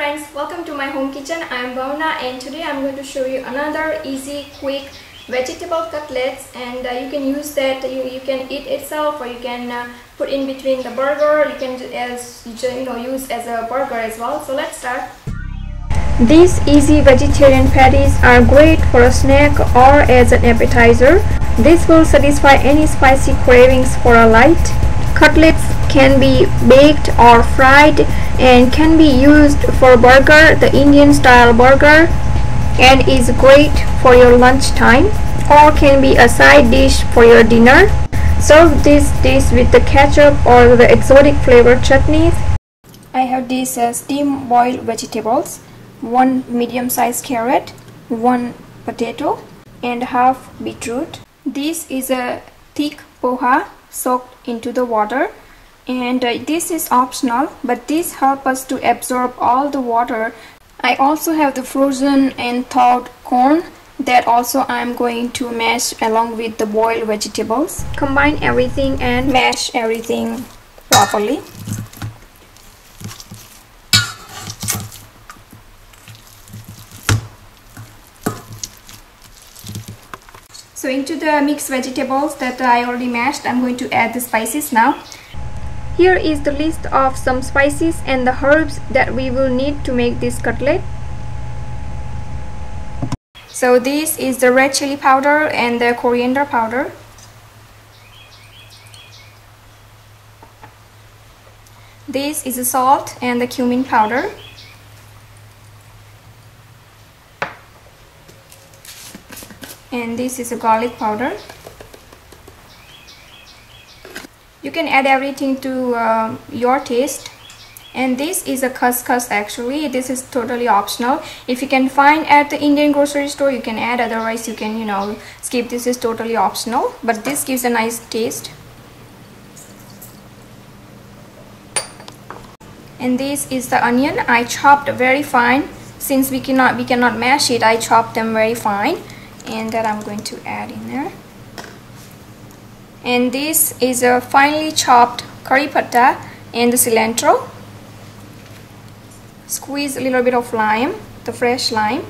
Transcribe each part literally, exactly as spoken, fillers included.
friends, welcome to my home kitchen. I am Bhavna and today I am going to show you another easy, quick vegetable cutlets, and uh, you can use that, you, you can eat itself or you can uh, put in between the burger, you can as you know use as a burger as well. So let's start. These easy vegetarian patties are great for a snack or as an appetizer. This will satisfy any spicy cravings for a light. Cutlets can be baked or fried and can be used for burger, the Indian style burger, and is great for your lunchtime, or can be a side dish for your dinner. Serve this dish with the ketchup or the exotic flavored chutneys. I have these uh, steam boiled vegetables, one medium sized carrot, one potato and half beetroot. This is a thick poha soaked into the water, and uh, this is optional, but this helps us to absorb all the water. I also have the frozen and thawed corn that also I am going to mash along with the boiled vegetables. Combine everything and mash everything properly. So into the mixed vegetables that I already mashed, I'm going to add the spices now. Here is the list of some spices and the herbs that we will need to make this cutlet. So this is the red chili powder and the coriander powder. This is the salt and the cumin powder. And this is a garlic powder. You can add everything to uh, your taste. And this is a khaskhas. Actually, this is totally optional. If you can find at the Indian grocery store, you can add, otherwise you can, you know, skip. This is totally optional, but this gives a nice taste. And this is the onion. I chopped very fine. Since we cannot we cannot mash it, I chopped them very fine, and that I'm going to add in there. And this is a finely chopped curry patta and the cilantro. Squeeze a little bit of lime, the fresh lime.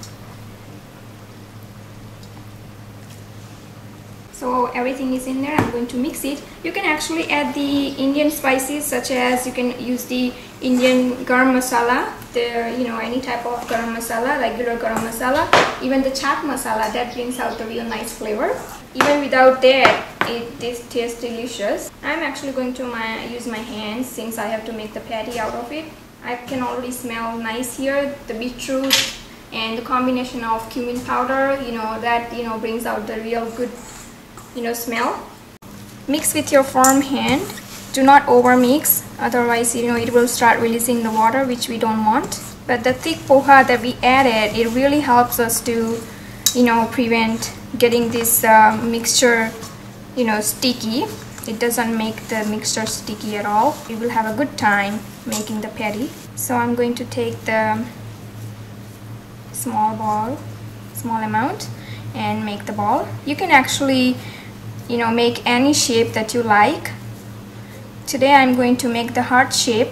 So everything is in there. I'm going to mix it. You can actually add the Indian spices, such as you can use the Indian garam masala, the you know any type of garam masala, regular garam masala, even the chaat masala, that brings out the real nice flavor. Even without that, it this tastes delicious. I'm actually going to my, use my hands since I have to make the patty out of it. I can already smell nice here, the beetroot and the combination of cumin powder, you know, that you know brings out the real good you know smell. Mix with your firm hand. Do not over mix, otherwise you know it will start releasing the water, which we don't want. But the thick poha that we added, it really helps us to you know prevent getting this uh, mixture you know sticky. It doesn't make the mixture sticky at all. You will have a good time making the patty. So I'm going to take the small ball, small amount, and make the ball. You can actually you know make any shape that you like. Today I'm going to make the heart shape.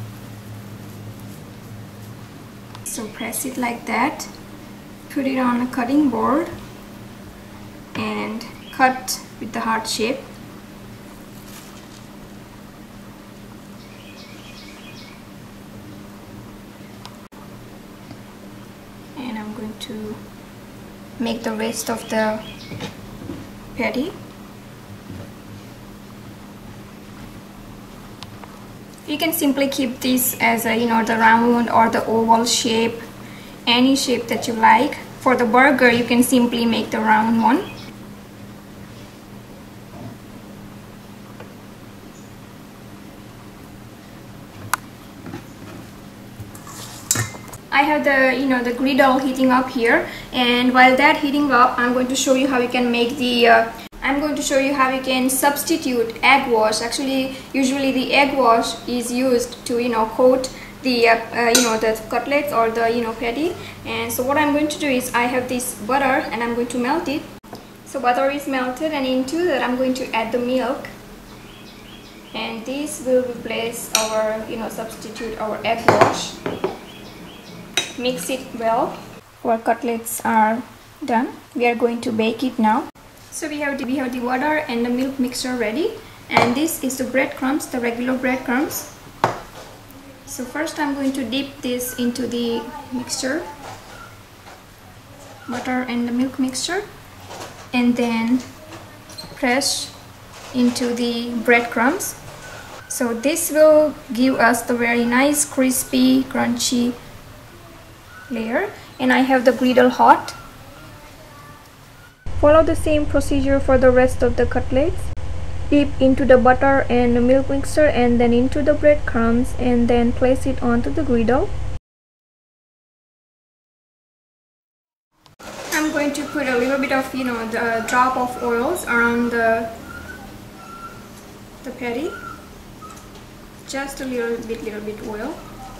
So press it like that, put it on a cutting board and cut with the heart shape. And I'm going to make the rest of the patty. You can simply keep this as a you know the round or the oval shape, any shape that you like. For the burger, you can simply make the round one. I have the you know the griddle heating up here, and while that heating up, I'm going to show you how you can make the uh, I'm going to show you how you can substitute egg wash. Actually, usually the egg wash is used to you know coat the uh, uh, you know the cutlets or the you know patty. And so what I'm going to do is, I have this butter and I'm going to melt it. So butter is melted, and into that I'm going to add the milk. and this will replace our, you know, substitute our egg wash. mix it well. Our cutlets are done. We are going to bake it now. So we have the, we have the water and the milk mixture ready, and this is the breadcrumbs, the regular breadcrumbs. So first I'm going to dip this into the mixture, butter and the milk mixture, and then press into the breadcrumbs. So this will give us the very nice crispy crunchy layer, and I have the griddle hot. Follow the same procedure for the rest of the cutlets. Dip into the butter and the milk mixture and then into the breadcrumbs, and then place it onto the griddle. I'm going to put a little bit of, you know, the drop of oils around the the patty. Just a little bit, little bit oil.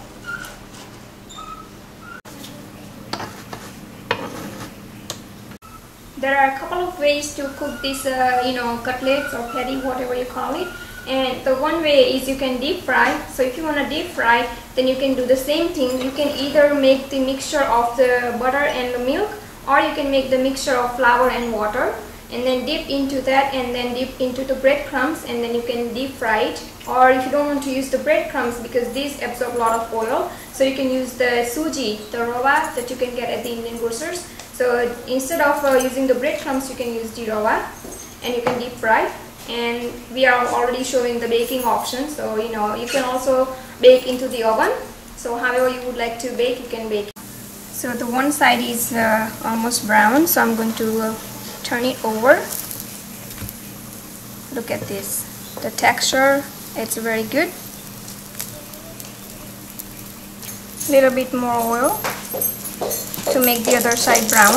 There are a couple of ways to cook this, uh, you know, cutlets or patty, whatever you call it. And the one way is you can deep fry. So if you want to deep fry, then you can do the same thing. You can either make the mixture of the butter and the milk, or you can make the mixture of flour and water, and then dip into that, and then dip into the breadcrumbs, and then you can deep fry it. Or if you don't want to use the breadcrumbs because these absorb a lot of oil, so you can use the suji, the rava that you can get at the Indian grocers. So instead of uh, using the breadcrumbs, you can use the rava, and you can deep fry. And we are already showing the baking option, so you know you can also bake into the oven. So however you would like to bake, you can bake. So the one side is uh, almost brown, so I'm going to uh, turn it over. Look at this, the texture, it's very good. Little bit more oil to make the other side brown.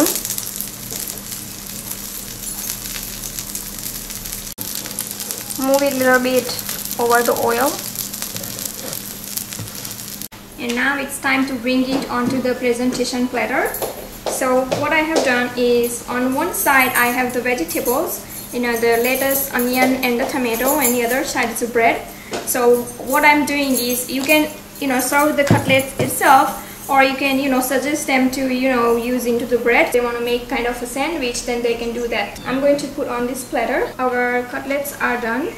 Move it a little bit over the oil. And now it's time to bring it onto the presentation platter. So what I have done is, on one side I have the vegetables, you know, the lettuce, onion and the tomato, and the other side is the bread. So what I'm doing is, you can, you know, serve the cutlets itself, or you can, you know, suggest them to, you know, use into the bread. If they want to make kind of a sandwich, then they can do that. I'm going to put on this platter. Our cutlets are done.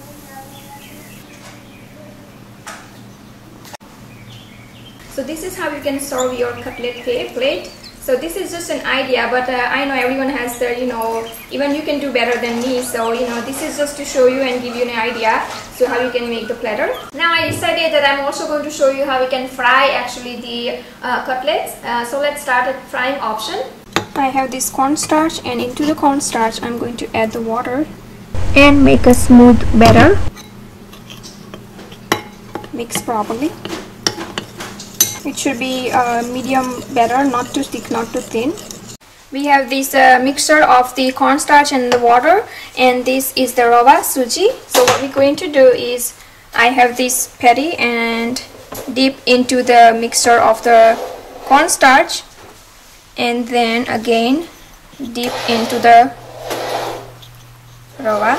So this is how you can serve your cutlet plate. So this is just an idea, but uh, I know everyone has their, you know, even you can do better than me. So, you know, this is just to show you and give you an idea so how you can make the platter. Now I decided that I'm also going to show you how we can fry actually the uh, cutlets. Uh, so let's start at frying option. I have this cornstarch, and into the cornstarch I'm going to add the water and make a smooth batter. Mix properly. It should be uh, medium batter, not too thick, not too thin. We have this uh, mixture of the cornstarch and the water, and this is the rava suji. So what we're going to do is, I have this patty and dip into the mixture of the cornstarch, and then again dip into the rava.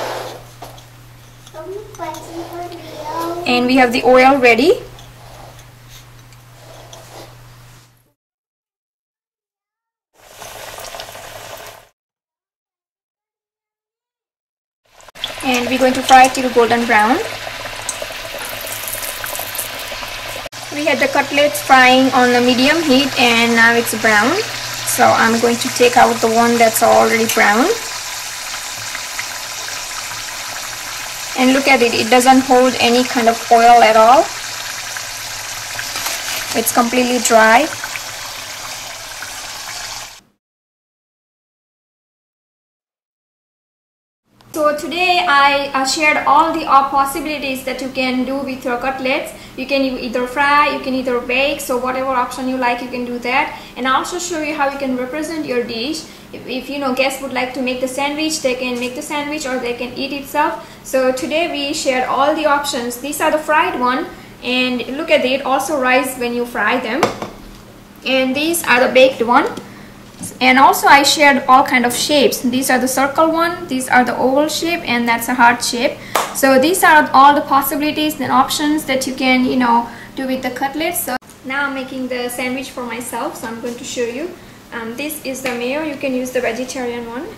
And we have the oil ready. And we're going to fry it till golden brown. We had the cutlets frying on the medium heat, and now it's brown. So I'm going to take out the one that's already brown. And look at it, it doesn't hold any kind of oil at all. It's completely dry. So today I uh, shared all the uh, possibilities that you can do with your cutlets. You can either fry, you can either bake, so whatever option you like, you can do that. And I'll also show you how you can represent your dish. If, if you know guests would like to make the sandwich, they can make the sandwich, or they can eat itself. So today we shared all the options. These are the fried one, and look at it, also rise when you fry them. And these are the baked one. And also I shared all kind of shapes. These are the circle one, these are the oval shape, and that's a heart shape. So these are all the possibilities and options that you can, you know, do with the cutlets. So Now I'm making the sandwich for myself, so I'm going to show you. Um, this is the mayo. You can use the vegetarian one.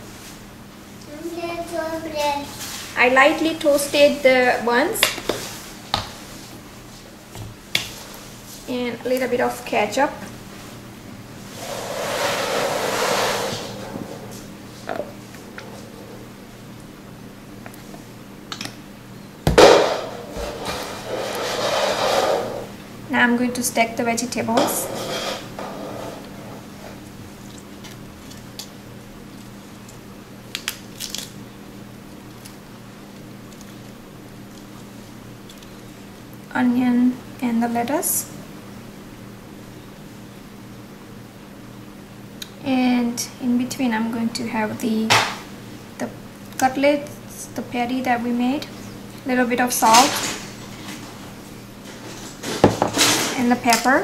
I lightly toasted the buns and a little bit of ketchup. Now I'm going to stack the vegetables. Onion and the lettuce. And in between I'm going to have the the cutlets, the patty that we made. A little bit of salt and the pepper,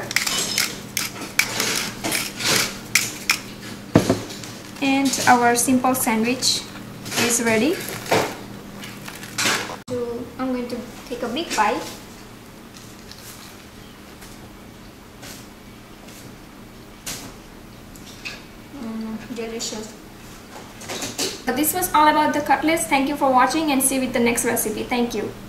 and our simple sandwich is ready. So I'm going to take a big bite. Mm, delicious. But this was all about the cutlets. Thank you for watching, and see you with the next recipe. Thank you.